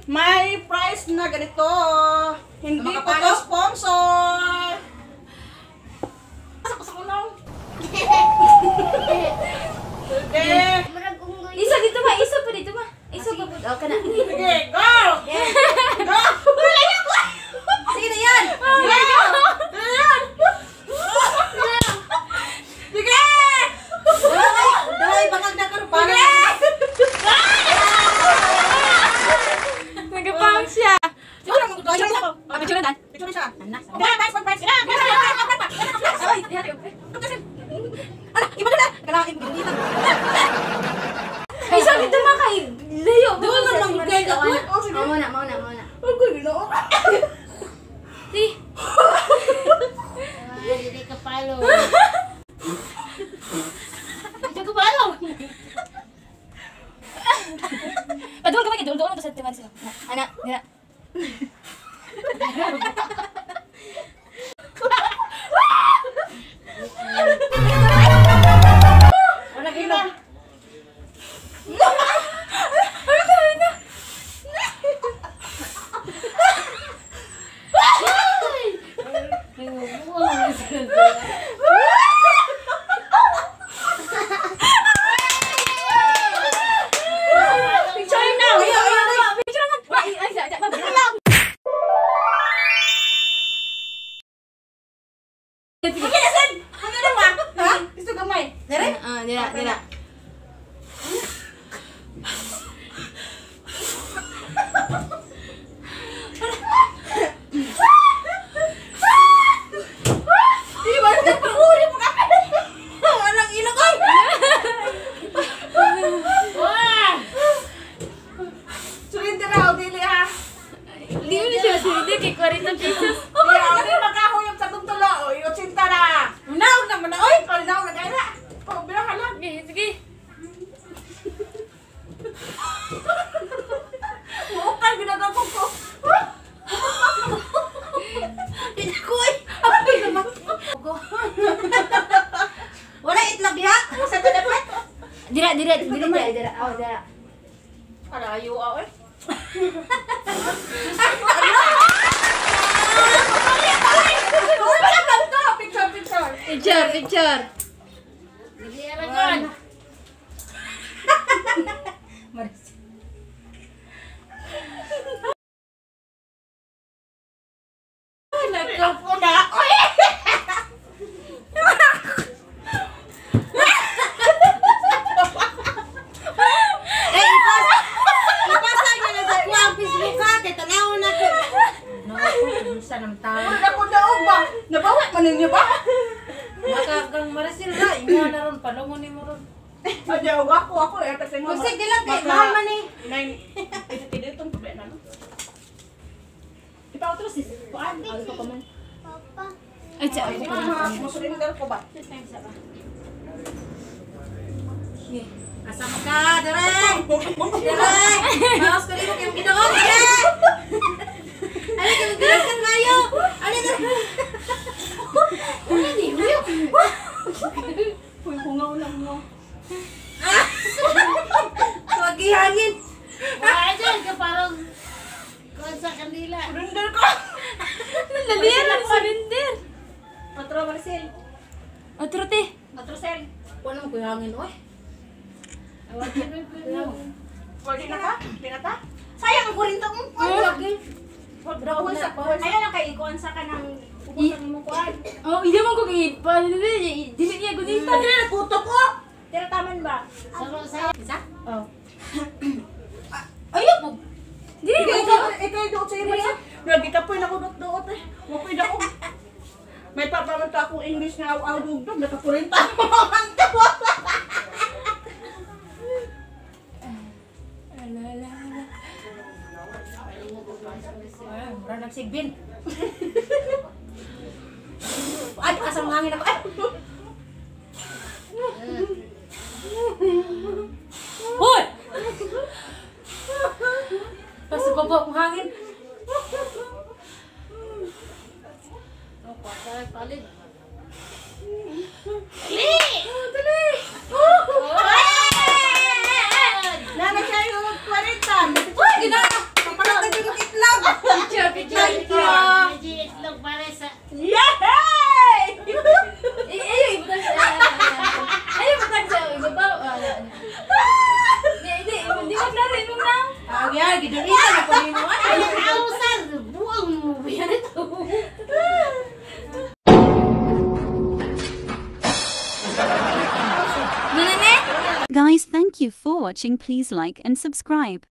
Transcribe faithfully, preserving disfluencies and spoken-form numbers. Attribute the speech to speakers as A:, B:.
A: may price na ganito. Hindi po to sponsor. Pasok ko lang. Okay.
B: Isa dito ma, isa pa dito ma. Isa pa po. Oh, kana.
A: Sige, go! Go! Wala yan!
B: Sige na yan.
A: Sige, go! Ayan! Sige!
B: Daway bangag na karon para. Nagapang siya.
A: Siguro mo gusto ako.
B: Ah, picture na.
A: Picture siya.
B: Anak.
A: Dahil price, price.
B: Ay, diyan.
A: Ala, iba na na. Kailangan iba dito.
B: Ay, sabi ito mga kay Leo.
A: Doon na lang gay ako.
B: Oh, sige. Mau na, mau na, mau na.
A: Ako gino.
B: Si.
C: Hindi ka palo. Hindi ka palo.
B: Padul ka ba? Dul dul mo sa tiwan sila. Anak, dira.
A: Wala gino.
B: Ah, dira, dira.
A: Surrender raw, dili ha.
B: Hindi mo na siya siride kay forty pesos.
A: Iya, ako yung magkahuyog sa tuntulo. O, eighty na. Unaw naman na. Oy, kalinaw na kaya na. O, bilang ka lang.
B: Sige, sige.
A: Muukay, ginagawa ko.
B: Pinakoy. Apa naman? Wala itlog ya.
A: Sa talapat.
B: Dira, dira, dira, dira, dira. Oh, dira.
A: Para ayo ah, eh. Picture, picture.
B: Picture, picture.
C: Hindi alagan.
A: Nagkapuna. Oy!
B: Eh, ipas. Ipasa niya na sa kuwang Facebook ha. Kaya tanaw na ko. No, kumusta ng tao.
A: Wala ko daog ba? Nabawa man ninyo ba?
C: Makagang marasil na. Inga na ron. Palungon ni mo ron.
A: Ayaw ako, ako eh. Kasi mo.
B: Musik di lang kay mahal man eh.
A: Nine. Ito tidi itong problema no. Ipa otro sis. Kuan. Ano pa man?
B: Ay, siya.
A: Ay, mo surrender ko ba?
B: Kasama ka, Derek! Derek! Maos ko rin mo kayong ginoon, Derek! Ano ka, mag-direct ka kayo? Ano na? Ano ni, Will?
A: Uy, kungaw lang mo.
B: Huwag ihangin!
C: Wala dyan ka parang kuwan sa kandila.
A: Surrender ko.
B: Nalaliyan lang surrender!
A: Otro Marcel.
B: Otro te.
A: Otro Sel.
B: Wala mo ko ihangin, oy.
C: Awag ka rin ko yun.
A: Pwede na ka? Pwede na ta? Sayang ang kurinto mo.
B: Oh, lagi.
A: Bro, sa ayaw lang kay ikuan sa kanang pupusan mo kuan.
B: Oh, hindi mo ko kay pa. Dili niya gunita.
A: Pwede na puto ko. Tira taman ba?
C: Saro sa'yo.
A: Isa? Oh.
B: Ayaw po. Dili
A: Ikaw,
B: mo
A: ikaw,
B: ko.
A: ikaw yung doot sa iyo ba? Nagitapoy na ko doot-doot eh. Wapoy na ko. May papamanta akong English na aw-aw-dugdog. Nakakurinta mo ang tawa. Mura nagsigbin. Ay, asang hangin ako. Ay!
B: Hoy! Pasok ko po akong hangin.
C: Oh, patay, palit.
A: Dali! Dali! Nanay siya yung kwarenta.
B: Hoy, gina!
A: Papalat
B: Kaya, gidulita na ko ni mo.
C: Ay, nausan! Buang mo. Yan ito.
B: Manane?
D: Guys, thank you for watching. Please like and subscribe.